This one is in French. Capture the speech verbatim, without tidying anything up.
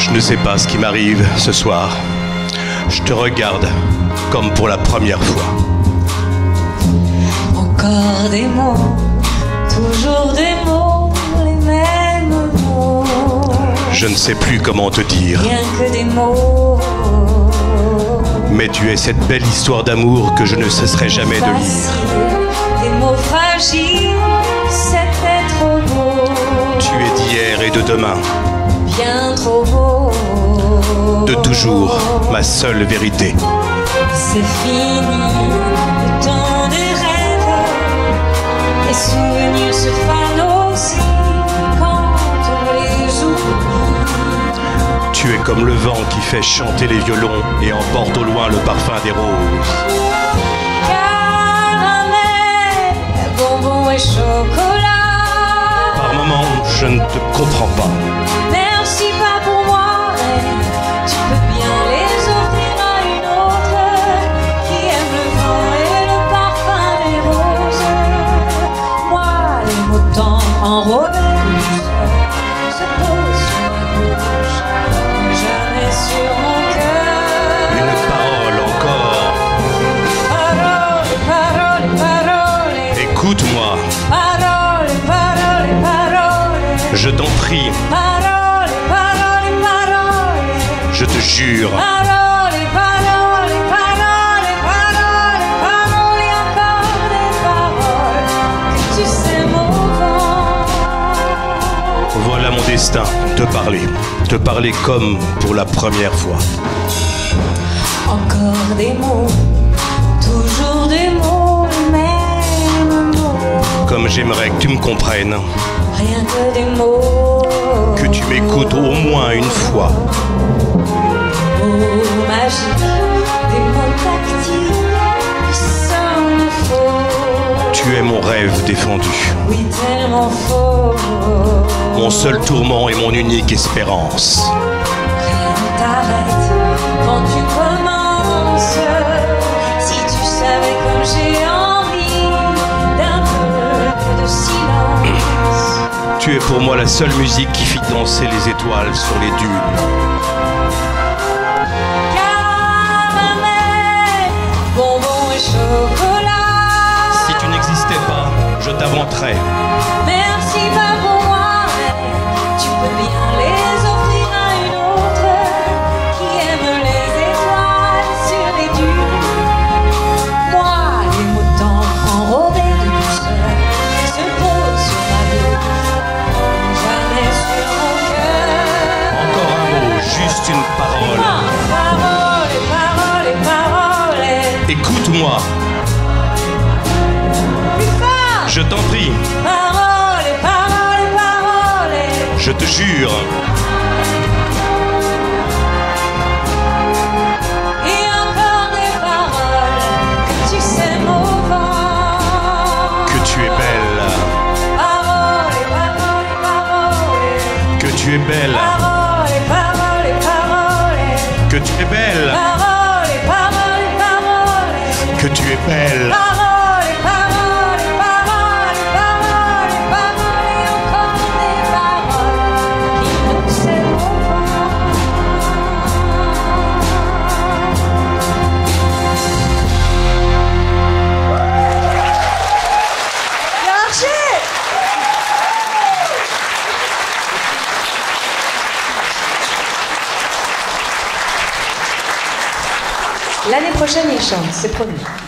Je ne sais pas ce qui m'arrive ce soir. Je te regarde comme pour la première fois. Encore des mots, toujours des mots, les mêmes mots. Je ne sais plus comment te dire. Rien que des mots. Mais tu es cette belle histoire d'amour que je ne cesserai jamais de lire. Des mots fragiles, c'était trop beau. Tu es d'hier et de demain. Bien trop beau. De toujours, ma seule vérité. C'est fini, le temps des rêves. Les souvenirs se fanent aussi quand on les joue. Tu es comme le vent qui fait chanter les violons et emporte au loin le parfum des roses. Caramel, bonbons et chocolat. Par moments, je ne te comprends pas. Merci pas pour moi, mais tu peux bien les offrir à une autre qui aime le vent et le parfum des roses. Moi, les mots tant enrobés se posent sur ma bouche, jamais sur mon cœur. Une parole encore. Parole, parole, parole. Écoute-moi. Parole, parole, parole. Je t'en prie. Parole, parole, parole. Je te jure. Parole, parole, parole, parole, parole, et encore des paroles que tu sais mon vent. Voilà mon destin, te parler. Te parler comme pour la première fois. Encore des mots, toujours des mots, les mêmes mots. Comme j'aimerais que tu me comprennes. Rien que des mots. Que tu m'écoutes au moins une fois. Mots magiques, des mots tactiles qui sonnent faux. Tu es mon rêve défendu. Oui, tellement faux. Mon seul tourment et mon unique espérance. Rien ne t'arrête quand tu commences. Si tu savais comme j'ai envie d'un peu de silence. Tu es pour moi la seule musique qui fit danser les étoiles sur les dunes. Caramel, bonbons et chocolat. Si tu n'existais pas, je t'inventerais. Merci pas pour moi, mais tu peux bien les offrir à une autre qui aime les étoiles sur les dunes. Moi, les mots tant enrobés de douceur se posent sur ma bouche, jamais sur mon cœur. Encore un mot, juste une parole. Parole, parole, parole. Écoute-moi, Plus fort. je t'en prie, Parole, parole, parole. je te jure. Et encore des paroles que tu sais mon vent. Que tu es belle, Paroles, paroles, paroles. que tu es belle, Paroles, paroles, paroles. que tu es belle, Paroles, paroles, paroles. que tu es belle. Paroles, paroles, paroles, paroles, paroles. Et encore des paroles qui nous sait mon vent. Bien marché! L'année prochaine, il chante, c'est promis.